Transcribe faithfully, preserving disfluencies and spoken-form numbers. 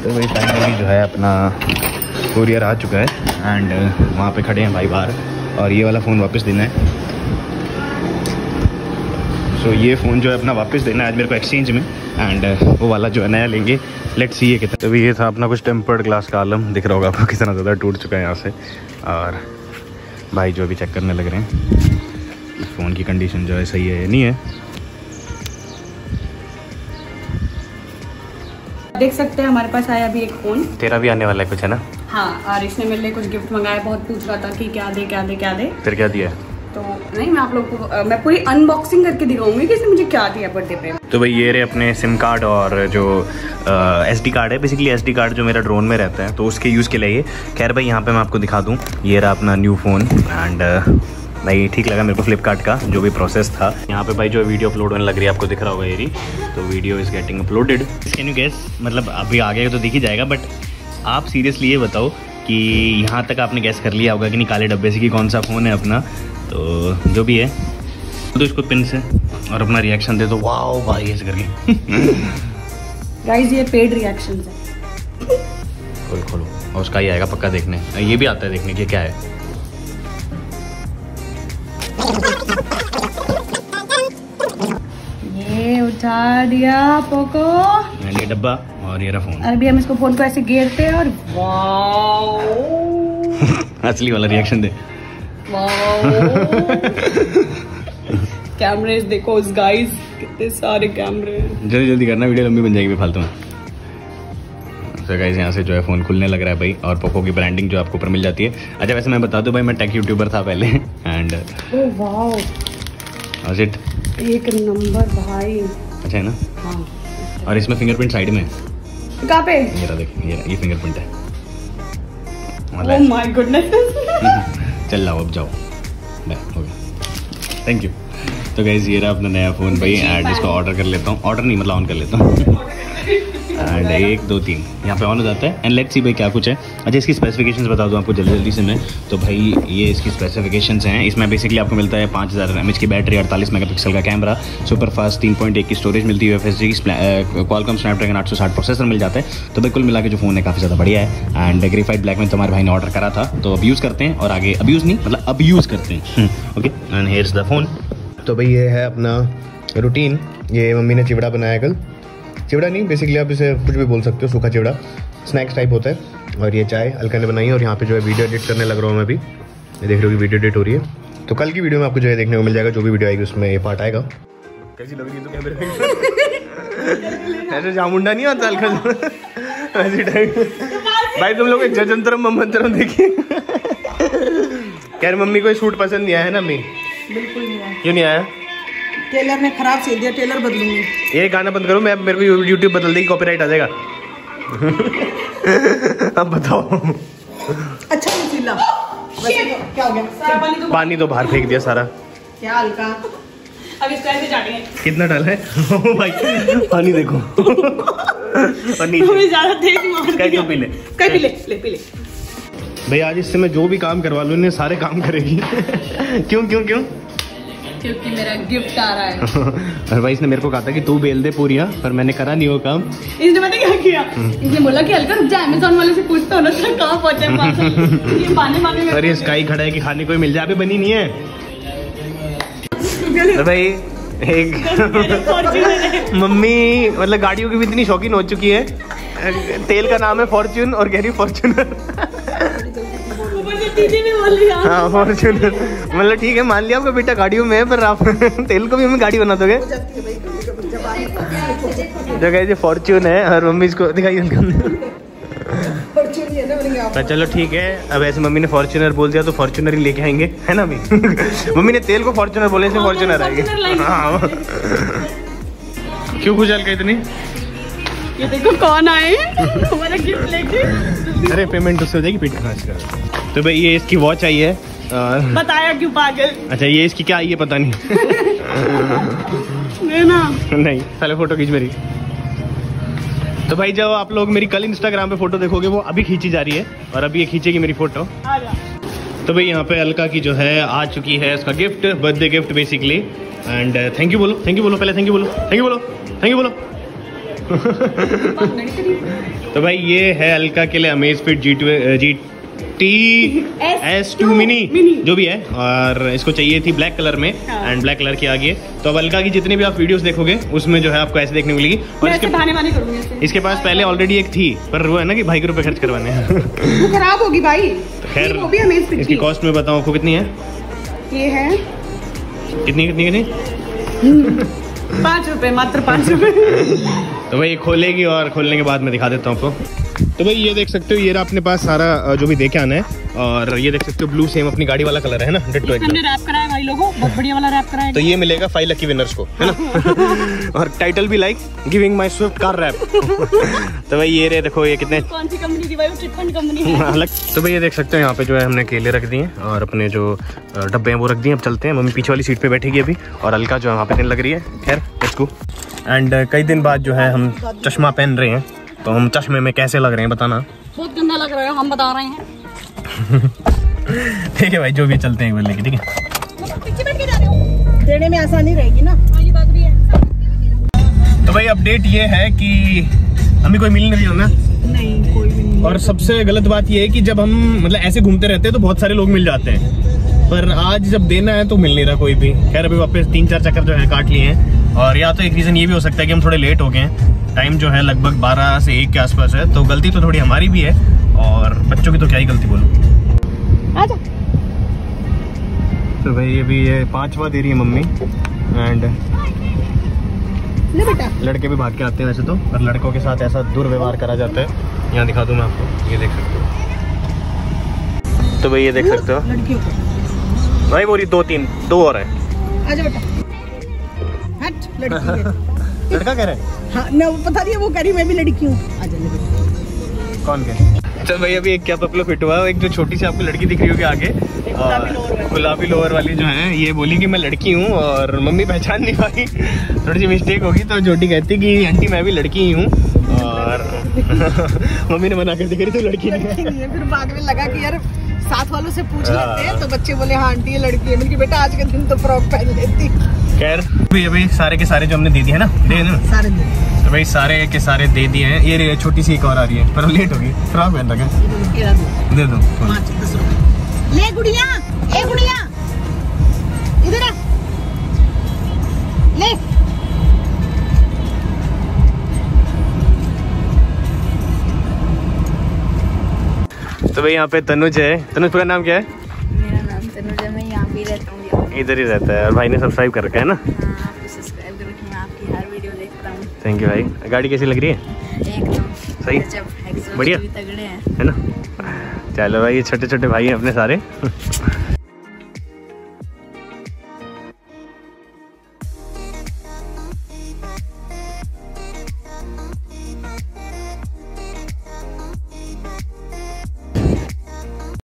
तो भाई फाइनली जो है अपना कोरियर आ चुका है एंड वहाँ पे खड़े हैं भाई बाहर, और ये वाला फ़ोन वापस देना है। सो so, ये फ़ोन जो है अपना वापस देना है आज मेरे को एक्सचेंज में, एंड वो वाला जो है नया लेंगे। लेट्स सी ये कितना। तो ये था अपना कुछ टेम्पर्ड ग्लास का आलम, दिख रहा होगा आपको कितना ज़्यादा टूट चुका है यहाँ से। और भाई जो अभी चेक करने लग रहे हैं इस फ़ोन की कंडीशन जो है सही है नहीं है। देख सकते हैं हमारे पास आया अभी एक फ़ोन। तेरा भी आने वाला है कुछ है ना? हाँ, और इसने मेरे लिए कुछ गिफ्ट मंगाया, बहुत पूछ रहा था कि क्या दे क्या दे क्या दे। फिर क्या दिया? तो नहीं, मैं आप लोग को आ, मैं पूरी अनबॉक्सिंग करके दिखाऊंगी कि इसने मुझे क्या दिया बर्थडे पे। तो भाई ये रहे अपने सिम कार्ड और जो एस डी कार्ड है, बेसिकली एस डी कार्ड जो मेरा ड्रोन में रहता है तो उसके यूज़ के लिए। खैर भाई यहाँ पे मैं आपको दिखा दूँ, ये रहा अपना न्यू फ़ोन एंड भाई ठीक लगा मेरे को फ्लिपकार्ट का जो भी प्रोसेस था। यहाँ पे भाई जो वीडियो अपलोड होने लग रही है, आपको दिख रहा होगा ये, तो video is getting uploaded. Can you guess, मतलब अभी आगे तो दिख ही जाएगा, बट आप सीरियसली ये बताओ कि यहाँ तक आपने गैस कर लिया होगा कि नहीं काले डब्बे से कि कौन सा फ़ोन है अपना। तो जो भी है तो इसको पिन से और अपना रिएक्शन दे दो। वाओ भाई ऐसे करके गाइस ये पेड रिएक्शंस है। खोल खोलो और उसका ही आएगा पक्का देखने। ये भी आता है देखने की क्या है। ये उठा दिया पोको, ये डब्बा और ये रहा फोन। अभी हम इसको फोन को ऐसे घेरते हैं और वाओ असली वाला रिएक्शन दे। कैमरे देखो गाइस, कितने सारे कैमरे हैं। जल्दी जल्दी करना, वीडियो लंबी बन जाएगी फालतू में। तो गाइस यहाँ से जो है फ़ोन खुलने लग रहा है भाई, और पोको की ब्रांडिंग जो आपको ऊपर मिल जाती है। अच्छा वैसे मैं बता दूं भाई, मैं टेक यूट्यूबर था पहले and oh wow was it एक नंबर भाई। अच्छा है ना? हाँ। और इसमें फिंगरप्रिंट साइड में है। कहाँ पे? ये रहा देखिए, ये ये फिंगरप्रिंट है। Oh my goodness. चल जाओ अब जाओ, हो गया, थैंक यू। तो गाइस ये रहा अपना नया फ़ोन भाई, एंड इसको ऑर्डर कर लेता हूँ, ऑर्डर नहीं मतलब ऑन कर लेता हूँ। एंड एक दो तीन यहाँ पे ऑन हो जाता है। एंड लेट्स सी भाई क्या कुछ है। अच्छा इसकी स्पेसिफिकेशंस बता दूँ आपको जल्दी जल्दी से मैं। तो भाई ये इसकी स्पेसिफिकेशंस हैं। इसमें बेसिकली आपको मिलता है पाँच हज़ार एम एच की बैटरी, अड़तालीस मेगापिक्सल का कैमरा, सुपर फास्ट तीन पॉइंट एक की स्टोरेज मिलती है, एफ एस जी की क्वालकॉम स्नैपड्रैगन आठ सौ साठ प्रोसेसर मिल जाता है। तो भाई कुल मिला के जो फ़ोन है काफ़ी ज़्यादा बढ़िया है। एंड ग्रेफाइट ब्लैक में तुम्हारे भाई ने ऑर्डर करा था, तो अब यूज़ करते हैं और आगे अब यूज़ नहीं मतलब अब यूज़ करते हैं। Okay and here's the phone. तो भाई ये है अपना रूटीन। ये मम्मी ने चिवड़ा बनाया कल, चिवड़ा नहीं बेसिकली आप इसे कुछ भी बोल सकते हो, सूखा चिवड़ा, स्नैक्स टाइप होता है। और ये चाय अलका ने बनाई है, और यहाँ पे जो है वीडियो एडिट करने लग रहा हूँ मैं अभी। ये देख रहे हो कि वीडियो एडिट हो रही है। तो कल की वीडियो में आपको जो है देखने को मिल जाएगा, जो भी वीडियो आएगी उसमें ये पार्ट आएगा। कैसी लग रही है तो कैमरे में ऐसे चामुंडा नहीं आता अलका ऐसी टाइप। भाई तुम लोग एक जजंतरम ममंतरम देखिए। कह मम्मी को सूट पसंद नहीं आया है ना? मम्मी बिल्कुल नहीं आया। क्यों नहीं आया? टेलर ने खराब सिल दिया, टेलर बदलूंगी। ये गाना बंद करो, मैं मेरे को यूट्यूब बदल देगी, कॉपीराइट आ जाएगा। अब बताओ। अच्छा नहीं सिला, क्या हो गया? पानी तो पानी तो बाहर फेंक दिया सारा। क्या हल्का, अब इसको ऐसे चाटेंगे। कितना डाला है? ओ भाई पानी देखो। और नीचे ज्यादा तेज मार दिया। पी ले, पी ले, ले पी ले। भाई आज इससे मैं जो भी काम करवा लूँ इन्हें सारे काम करेगी। क्यों क्यों क्यों? क्योंकि मेरा गिफ्ट आ रहा है। और भाई इसने मेरे को कहा था कि तू बेल दे पूरियां, पर मैंने करा नहीं वो काम। इसने पता क्या किया? इसने बोला कि हल्का रुक जा, अमेज़न वाले से पूछता हूँ ना सर कहाँ पहुँचे पार्सल। ये पानी मांगने में। अरे स्काई खड़ा है कि खाने कोई मिल जाए, अभी बनी नहीं है। तो भाई एक मम्मी मतलब गाड़ियों की भी इतनी शौकीन हो चुकी है। तेल का नाम है फॉर्च्यून और गहरी फॉर्च्यूनर। हाँ फॉर्च्यूनर मतलब ठीक है, मान लिया आपका बेटा गाड़ियों में है, पर आप तेल को भी हमें गाड़ी बना दोगे। जो कहे फॉर्च्यून है और मम्मी इसको दिखाई तो चलो ठीक है। अब ऐसे मम्मी ने फॉर्च्यूनर बोल दिया तो फॉर्च्यूनर ही लेके आएंगे, है ना अभी? मम्मी ने तेल को फॉर्च्यूनर बोले से फॉर्च्यूनर आएगी। हाँ क्यों खुशहाल का इतनी? ये देखो कौन आए हमारा गिफ्ट लेके। अरे पेमेंट उससे हो जाएगी पीठ खर्च कर। तो भाई ये इसकी वॉच आई है। बताया क्यों पागल? अच्छा ये इसकी क्या आई है पता नहीं। ना नहीं पहले फोटो खींच मेरी। तो भाई जब आप लोग मेरी कल इंस्टाग्राम पे फोटो देखोगे वो अभी खींची जा रही है, और अभी ये खींचेगी मेरी फोटो। तो भाई यहाँ पे अलका की जो है आ चुकी है उसका gift, birthday gift basically. And thank you बोलो, थैंक यू बोलो, पहले थैंक यू बोलो, थैंक यू बोलो, थैंक यू बोलो। तो भाई ये है अलका के लिए Amazfit ji to G T S to mini जो भी है, और इसको चाहिए थी ब्लैक कलर में एंड ब्लैक कलर की आ गई है। तो अब अलका की जितनी भी आप वीडियोस देखोगे उसमें जो है आपको ऐसे देखने मिलेगी। और इसके बहाने बहाने करूंगी ऐसे। इसके पास पहले ऑलरेडी एक थी, पर वो है ना कि भाई के रुपए खर्च करवाने हैं। वो खराब होगी भाई। तो खैर वो भी अमेज़फिट इसकी कॉस्ट में बताऊँ आपको कितनी है? ये है कितनी कितनी कितनी पाँच रुपए, मात्र पाँच रुपए। तो भाई खोलेगी और खोलने के बाद मैं दिखा देता हूँ आपको। तो भाई ये देख सकते हो, ये रहा अपने पास सारा जो भी देके आना है, और ये देख सकते हो ब्लू सेम अपनी गाड़ी वाला कलर है ना, डिट्टो एकदम। हमने रैप कराया भाई लोगों, बहुत बढ़िया वाला रैप कराया। तो ये मिलेगा फाइव लकी विनर्स को, है ना। और टाइटल भी like giving my Swift car wrap. तो भाई ये रे देखो ये कितने, कौन सी कंपनी की भाई? वो चिटफंड कंपनी है। अलग। तो भाई ये देख सकते हो यहाँ पे जो है हमने केले रख दिए और अपने जो डब्बे हैं वो रख दिए। अब चलते हैं, मम्मी पीछे वाली सीट पे बैठेगी अभी, और अलका जो है वहाँ पे दिन लग रही है। खैर लेट्स गो। एंड कई दिन बाद जो है हम चश्मा पहन रहे हैं, तो हम चश्मे में कैसे लग रहे हैं बताना। बहुत गंदा लग रहा है, हम बता रहे हैं। ठीक है भाई, जो भी चलते हैं एक बार लेके, ठीक है। पीछे बैठ के जा रहे हो, देने में आसानी रहेगी ना। हाँ ये बात भी है। तो भाई अपडेट ये है कि हमें कोई मिल नहीं रहा ना। नहीं कोई भी नहीं। और सबसे गलत बात ये है कि जब हम मतलब ऐसे घूमते रहते हैं तो बहुत सारे लोग मिल जाते हैं, पर आज जब देना है तो मिल नहीं रहा कोई भी। खैर अभी वापस तीन चार चक्कर जो है काट लिए हैं, और या तो एक रीज़न ये भी हो सकता है कि हम थोड़े लेट हो गए हैं। टाइम जो है लगभग बारह से एक के आसपास है, तो गलती तो थोड़ी हमारी भी है, और बच्चों की तो क्या ही गलती बोलूं। आजा। तो भाई अभी ये पांचवा दे रही है मम्मी, एंड ले बेटा। लड़के भी भाग के आते हैं वैसे तो, और लड़कों के साथ ऐसा दुर्व्यवहार करा जाता है। यहाँ दिखा दूं मैं आपको, ये देख सकते हो। तो भाई ये देख सकते हो लड़कियों को भाई, बोरी दो तीन दो और है। आजा बेटा। हट, लड़की है। लड़का कह रहे हैं? हाँ ना, वो पता नहीं, वो कह रही मैं भी लड़की हूँ। आजा ले बेटा। कौन कह? तो भाई अभी एक क्या पपलो फिट हुआ, एक जो छोटी सी आपको लड़की दिख रही होगी आगे, गुलाबी लोअर वाली जो है, ये बोली कि मैं लड़की हूँ, और मम्मी पहचान नहीं पाई, थोड़ी सी मिस्टेक होगी, तो छोटी कहती कि आंटी मैं भी लड़की ही हूँ, और मम्मी ने मना कर दी, तो लड़की नहीं है। फिर बाद में लगा कि यार साथ वालों से पूछ लेते हैं, तो बच्चे बोले हाँ आंटी ये लड़की है। मैंने बेटा आज के दिन तो फ्रॉक पहन लेती। खैर अभी सारे के सारे जो हमने दे दिए है ना, दे ना सारे दे। तो भाई सारे के सारे दे दिए हैं। ये छोटी सी एक और आ रही है, पर लेट होगी, फ्रॉक पहन रखा है, दे दो ले गुड़िया। ए गुड़िया इधर आ ले। तो भाई यहाँ पे तनुज है। तनुज पूरा नाम क्या है? मेरा नाम तनुज है, मैं यहाँ पे रहता हूँ। इधर ही रहता है, और भाई ने सब्सक्राइब कर रखा है ना। हाँ, आपको सब्सक्राइब कर रखी, मैं आपकी हर वीडियो देखता हूँ। थैंक यू भाई। गाड़ी कैसी लग रही है? एकदम सही, गजब, बढ़िया भी तगड़े हैं, है ना। चलो भाई, ये छोटे छोटे भाई हैं अपने सारे।